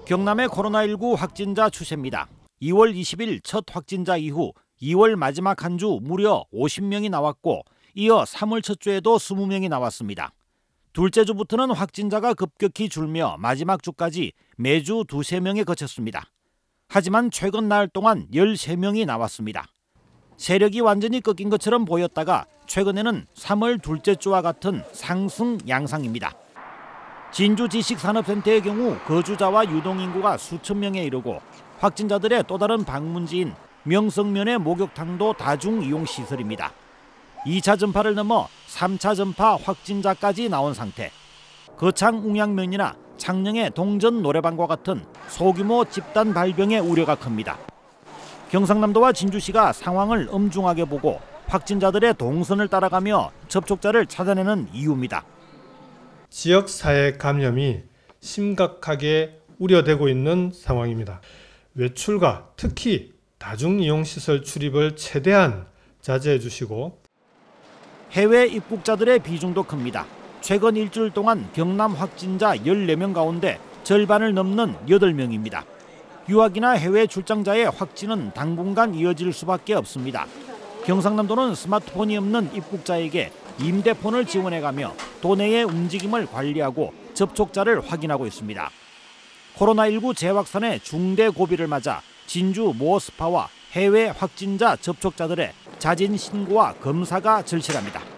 경남의 코로나19 확진자 추세입니다. 2월 20일 첫 확진자 이후 2월 마지막 한 주 무려 50명이 나왔고 이어 3월 첫 주에도 20명이 나왔습니다. 둘째 주부터는 확진자가 급격히 줄며 마지막 주까지 매주 2~3명에 그쳤습니다. 하지만 최근 나흘 동안 13명이 나왔습니다. 세력이 완전히 꺾인 것처럼 보였다가 최근에는 3월 둘째 주와 같은 상승 양상입니다. 진주 지식산업센터의 경우 거주자와 유동인구가 수천 명에 이르고 확진자들의 또 다른 방문지인 명성면의 목욕탕도 다중이용시설입니다. 2차 전파를 넘어 3차 전파 확진자까지 나온 상태. 거창 웅양면이나 창녕의 동전 노래방과 같은 소규모 집단 발병의 우려가 큽니다. 경상남도와 진주시가 상황을 엄중하게 보고 확진자들의 동선을 따라가며 접촉자를 찾아내는 이유입니다. 지역사회 감염이 심각하게 우려되고 있는 상황입니다. 외출과 특히 다중이용시설 출입을 최대한 자제해 주시고 해외 입국자들의 비중도 큽니다. 최근 일주일 동안 경남 확진자 14명 가운데 절반을 넘는 8명입니다. 유학이나 해외 출장자의 확진은 당분간 이어질 수밖에 없습니다. 경상남도는 스마트폰이 없는 입국자에게 임대폰을 지원해가며 도내의 움직임을 관리하고 접촉자를 확인하고 있습니다. 코로나19 재확산의 중대 고비를 맞아 진주 모 스파와 해외 확진자 접촉자들의 자진 신고와 검사가 절실합니다.